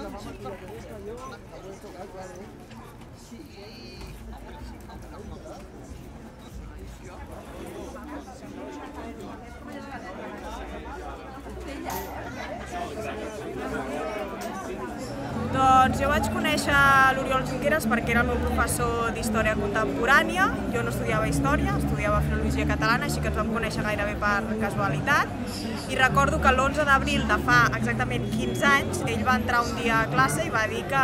Doncs jo vaig conèixer l'Oriol Junqueras perquè era el meu professor d'Història Contemporània. Jo no estudiava Història, estudiava Filologia Catalana, així que ens vam conèixer gairebé per casualitat. I recordo que l'11 d'abril de fa exactament 15 anys, ell va entrar un dia a classe i va dir que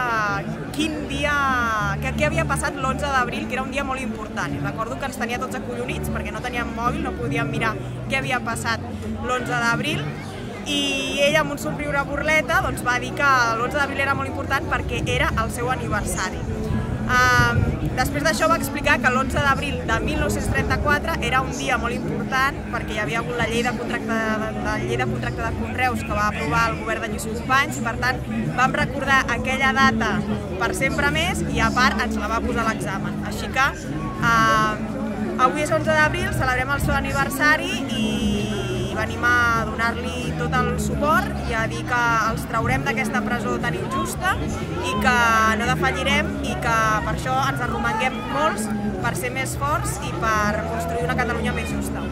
què havia passat l'11 d'abril, que era un dia molt important. I recordo que ens tenia tots acollonits perquè no teníem mòbil, no podíem mirar què havia passat l'11 d'abril. I ell, amb un somriure burleta, va dir que l'11 d'abril era molt important perquè era el seu aniversari. Després d'això va explicar que l'11 d'abril de 1934 era un dia molt important perquè hi havia hagut la llei de contracte de conreus que va aprovar el govern de Lluís Companys i per tant vam recordar aquella data per sempre més i a part ens la va posar a l'examen. Així que avui és 11 d'abril, celebrem el seu aniversari i venim a donar-li tot el suport i a dir que els traurem d'aquesta presó tan injusta i que no defallirem i que per això ens arromanguem molts per ser més forts i per construir una Catalunya més justa.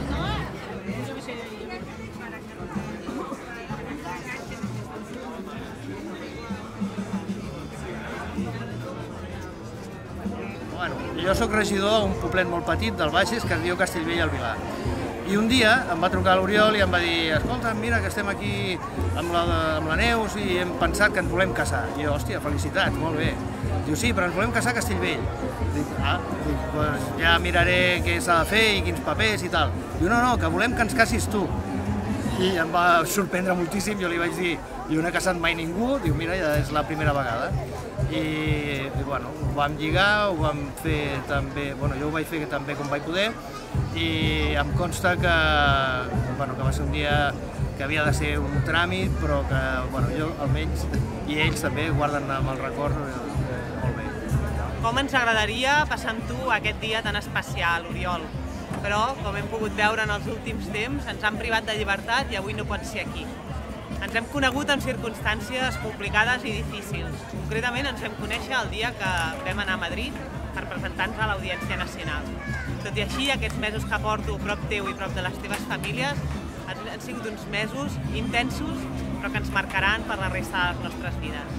Jo soc regidor d'un poblet molt petit del Bages que es diu Castellvell al Vilar. I un dia em va trucar l'Oriol i em va dir: escolta, mira que estem aquí amb la Neus i hem pensat que ens volem casar. I jo, hòstia, felicitats, molt bé. Diu, sí, però ens volem casar a Castellvell. Dic, doncs ja miraré què s'ha de fer i quins papers i tal. Diu, no, que volem que ens casis tu. I em va sorprendre moltíssim, jo li vaig dir, jo no he casat mai ningú, diu, mira, ja és la primera vegada. I bueno, ho vam lligar, ho vam fer també, bueno, jo ho vaig fer també com vaig poder i em consta que va ser un dia que havia de ser un tràmit, però que jo almenys, i ells també, guarden amb el record molt bé. Com ens agradaria passar amb tu aquest dia tan especial, Oriol, però com hem pogut veure en els últims temps ens han privat de llibertat i avui no pots ser aquí. Ens hem conegut en circumstàncies complicades i difícils. Concretament ens vam conèixer el dia que vam anar a Madrid per presentar-nos a l'Audiència Nacional. Tot i així, aquests mesos que porto prop teu i prop de les teves famílies han sigut uns mesos intensos, però que ens marcaran per la resta de les nostres vides.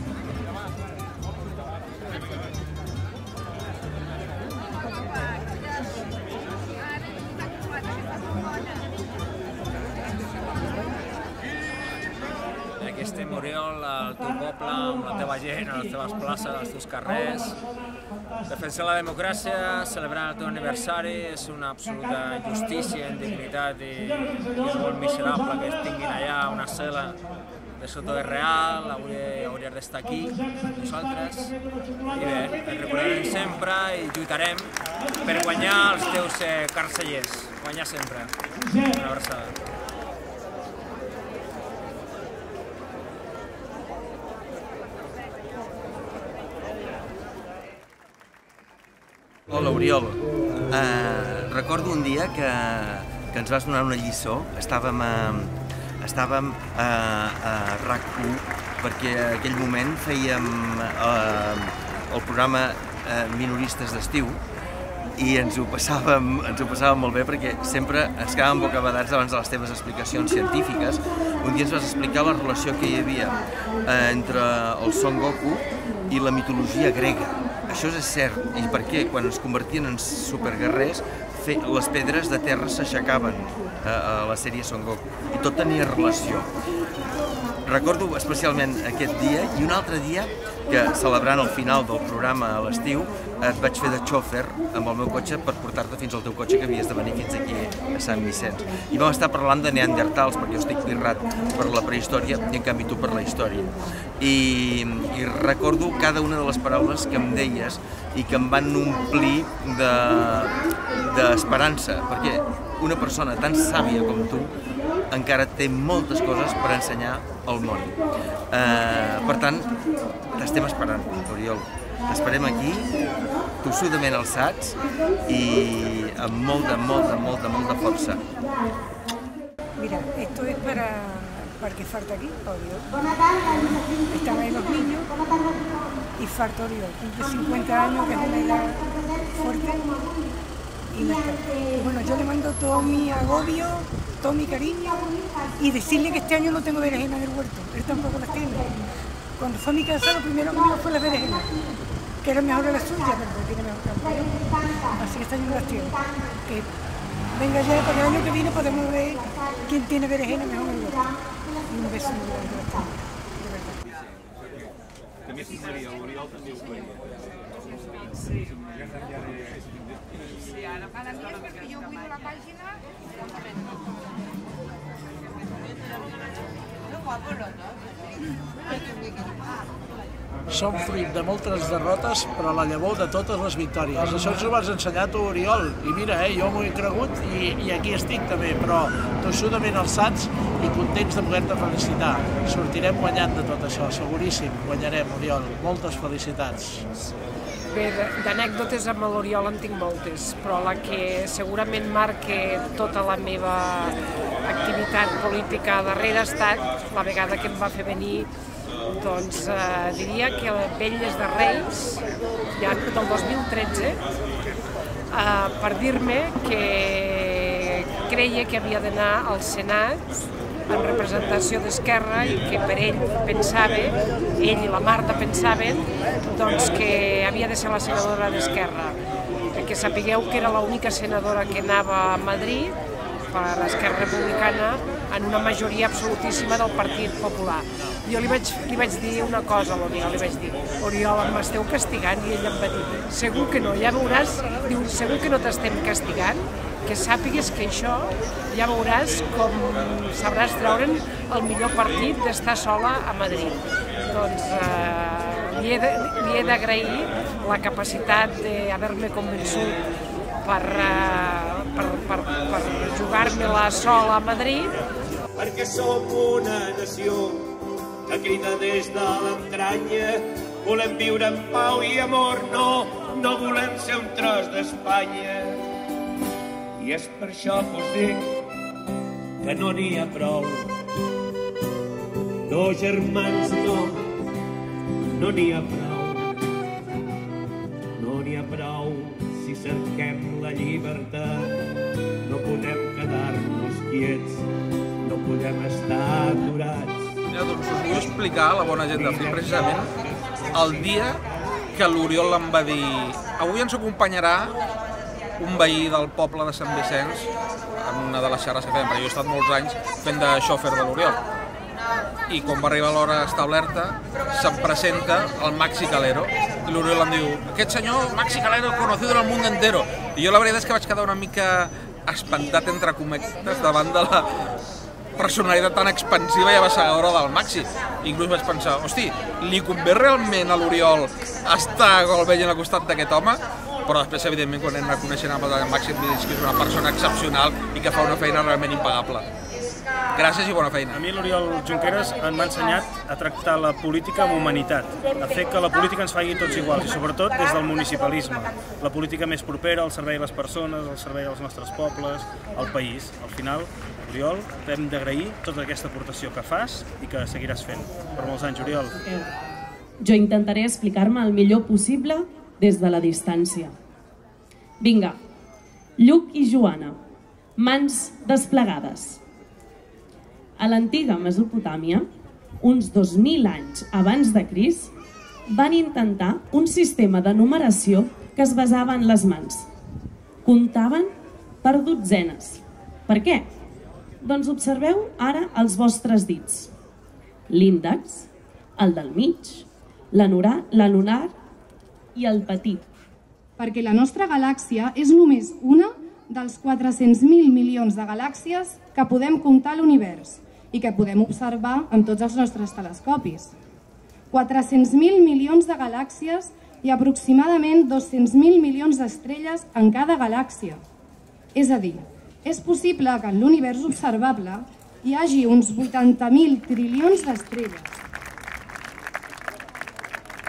Aquí estem, Oriol, al teu poble, amb la teva gent, a les teves places, als teus carrers. Defensar la democràcia, celebrar el teu aniversari, és una absoluta injustícia, indignitat i és molt miserable que tinguin allà una cel·la de Soto de Real. Avui hauries d'estar aquí, nosaltres. I bé, et recordarem sempre i lluitarem per guanyar els teus carcellers. Guanyar sempre. Una abraçada. Hola, Oriol. Recordo un dia que ens vas donar una lliçó. Estàvem a RAC1 perquè en aquell moment fèiem el programa Minoristes d'estiu i ens ho passàvem molt bé perquè sempre ens quedàvem bocabadats abans de les teves explicacions científiques. Un dia ens vas explicar la relació que hi havia entre el Son Goku i la mitologia grega. Això és cert, i perquè quan ens convertien en superguerrers les pedres de terra s'aixecaven a la sèrie Son Goku i tot tenia relació. Recordo especialment aquest dia i un altre dia que, celebrant el final del programa a l'estiu, et vaig fer de xòfer amb el meu cotxe per portar-te fins al teu cotxe que havies de venir fins aquí a Sant Vicenç. I vam estar parlant de neandertals, perquè jo estic pirrat per la prehistòria i en canvi tu per la història. I recordo cada una de les paraules que em deies i que em van omplir d'esperança, perquè una persona tan sàvia com tu encara té moltes coses per ensenyar al món. Per tant, t'estem esperant, Oriol. T'esperem aquí, tossudament alçats i amb molta força. Mira, esto es porque falta aquí Oriol. Están ahí los niños y falta Oriol. Cumple 50 años, que es una edad fuerte y no está. Y bueno, yo le mando todo mi agobio, todo mi cariño y decirle que este año no tengo berenjena en el huerto. Él tampoco las tiene. Cuando fue a mi casa, lo primero que me fue las berenjenas, que era mejor de la suya, pero tiene mejor campo. Así que este año no las tiene. Que venga ya, para el año que viene podemos ver quién tiene berenjena mejor en el huerto. Y un beso muy grande a la de verdad. També s'agradaria, l'Oriol també ho faria. Sí. Sí, ara perquè jo vull la pàgina... Som fruit de moltes derrotes, però la llavor de totes les victòries. Això ens ho vas ensenyar tu, Oriol, i mira, jo m'ho he cregut i aquí estic també, però tossudament alçats i contents de poder-te felicitar. Sortirem guanyant de tot això, seguríssim, guanyarem, Oriol. Moltes felicitats. Bé, d'anècdotes amb l'Oriol en tinc moltes, però la que segurament marca tota la meva activitat política darrere ha estat la vegada que em va fer venir, doncs diria que a Vetlles de Reis, ja del 2013, per dir-me que creia que havia d'anar al Senat en representació d'Esquerra i que per ell pensava, ell i la Marta pensaven, doncs que havia de ser la senadora d'Esquerra. Que sapigueu que era l'única senadora que anava a Madrid per Esquerra Republicana en una majoria absolutíssima del Partit Popular. Jo li vaig dir una cosa a l'Oriol, li vaig dir: Oriol, m'esteu castigant? I ell em va dir: segur que no, ja veuràs, diu, segur que no t'estem castigant, que sàpigues que això ja veuràs com sabràs treure'n el millor partit d'estar sola a Madrid. Doncs li he d'agrair la capacitat d'haver-me convençut per jugar-me-la sola a Madrid. Perquè som una nació que crida des de l'entranya, volem viure en pau i amor, no volem ser un tros d'Espanya. I és per això que us dic que no n'hi ha prou. No, germans, no n'hi ha prou. No n'hi ha prou si cerquem la llibertat. No podem quedar-nos quiets, no podem estar aturats. Doncs us vull explicar la bona gent de Flip precisament el dia que l'Oriol em va dir: avui ens acompanyarà un veí del poble de Sant Vicenç en una de les xerres que fem, perquè jo he estat molts anys fent de xòfer de l'Oriol. I quan va arribar l'hora establerta, se'm presenta el Maxi Calero i l'Oriol em diu: aquest senyor, Maxi Calero, conocido en el mundo entero. I jo la veritat és que vaig quedar una mica espantat, entre cometes, davant de la personalitat tan expansiva i avassagadora del Maxi. Inclús vaig pensar: hosti, li convé realment a l'Oriol estar veient al costat d'aquest home? Però després, evidentment, quan hem anat coneixent amb el Maxi, em dic que és una persona excepcional i que fa una feina realment impagable. Gràcies i bona feina. A mi l'Oriol Junqueras m'ha ensenyat a tractar la política amb humanitat, a fer que la política ens faci tots iguals i sobretot des del municipalisme. La política més propera, al servei de les persones, al servei dels nostres pobles, al país. Al final, Oriol, t'hem d'agrair tota aquesta aportació que fas i que seguiràs fent. Per molts anys, Oriol. Jo intentaré explicar-me el millor possible des de la distància. Vinga, Lluc i Joana, mans desplegades. A l'antiga Mesopotàmia, uns 2.000 anys abans de Crist, van intentar un sistema de numeració que es basava en les mans. Comptaven per dotzenes. Per què? Doncs observeu ara els vostres dits. L'índex, el del mig, l'anular i el petit. Perquè la nostra galàxia és només una dels 400.000 milions de galàxies que podem comptar a l'univers i que podem observar amb tots els nostres telescopis. 400.000 milions de galàxies i aproximadament 200.000 milions d'estrelles en cada galàxia. És a dir, és possible que en l'univers observable hi hagi uns 80.000 trilions d'estrelles.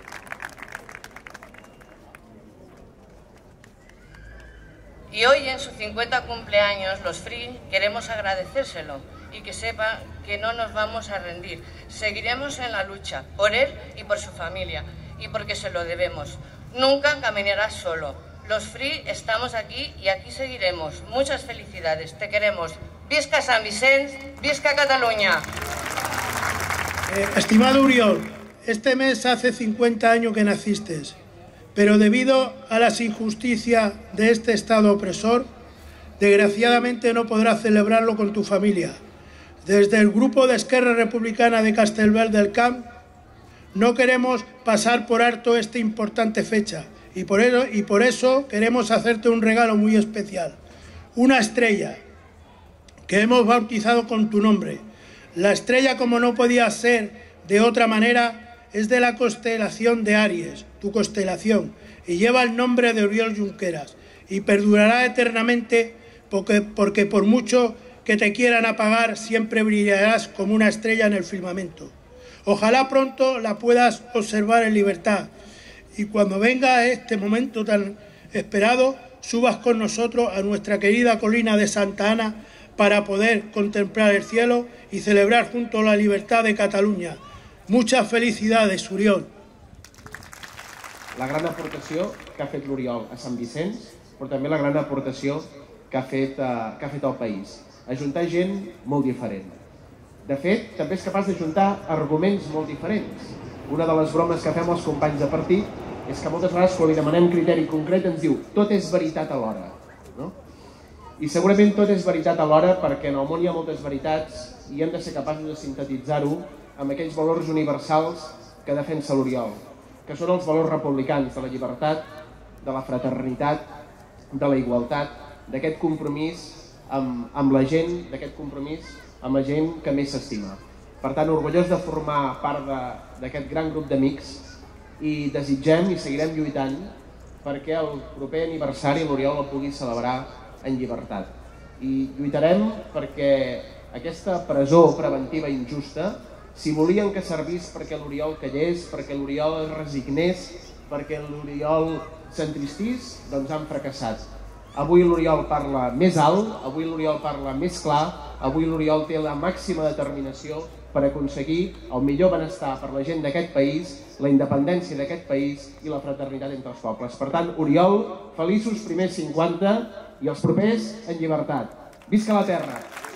Y hoy en su 50 cumpleaños, los Free queremos agradecérselo y que sepa que no nos vamos a rendir. Seguiremos en la lucha por él y por su familia y porque se lo debemos. Nunca caminarás solo. Los Free estamos aquí y aquí seguiremos. Muchas felicidades, te queremos. Visca San Vicent, visca Cataluña. Estimado Oriol, este mes hace 50 años que naciste, pero debido a las injusticias de este Estado opresor, desgraciadamente no podrás celebrarlo con tu familia. Desde el grupo de Esquerra Republicana de Castellvell del Camp no queremos pasar por alto esta importante fecha y por eso queremos hacerte un regalo muy especial, una estrella que hemos bautizado con tu nombre. La estrella, como no podía ser de otra manera, es de la constelación de Aries, tu constelación, y lleva el nombre de Oriol Junqueras y perdurará eternamente porque por mucho que te quieran apagar, siempre brillarás como una estrella en el firmamento. Ojalá pronto la puedas observar en libertad y cuando venga este momento tan esperado, subas con nosotros a nuestra querida colina de Santa Ana para poder contemplar el cielo y celebrar juntos la libertad de Catalunya. Muchas felicidades, Oriol. La gran aportació que ha fet l'Oriol a Sant Vicenç, però també la gran aportació que ha fet al país. Ajuntar gent molt diferent. De fet, també és capaç d'ajuntar arguments molt diferents. Una de les bromes que fem als companys de partit és que moltes vegades quan li demanem criteri concret ens diu tot és veritat alhora. I segurament tot és veritat alhora perquè en el món hi ha moltes veritats i hem de ser capaços de sintetitzar-ho amb aquells valors universals que defensa l'Oriol, que són els valors republicans de la llibertat, de la fraternitat, de la igualtat, d'aquest compromís amb la gent, d'aquest compromís amb la gent que més s'estima. Per tant, orgullós de formar part d'aquest gran grup d'amics i desitgem i seguirem lluitant perquè el proper aniversari l'Oriol el pugui celebrar en llibertat. I lluitarem perquè aquesta presó preventiva injusta, si volien que servís perquè l'Oriol callés, perquè l'Oriol es resignés, perquè l'Oriol s'entristís, doncs han fracassat. Avui l'Oriol parla més alt, avui l'Oriol parla més clar, avui l'Oriol té la màxima determinació per aconseguir el millor benestar per la gent d'aquest país, la independència d'aquest país i la fraternitat entre els pobles. Per tant, Oriol, feliços primers 50 i els propers en llibertat. Visca la terra!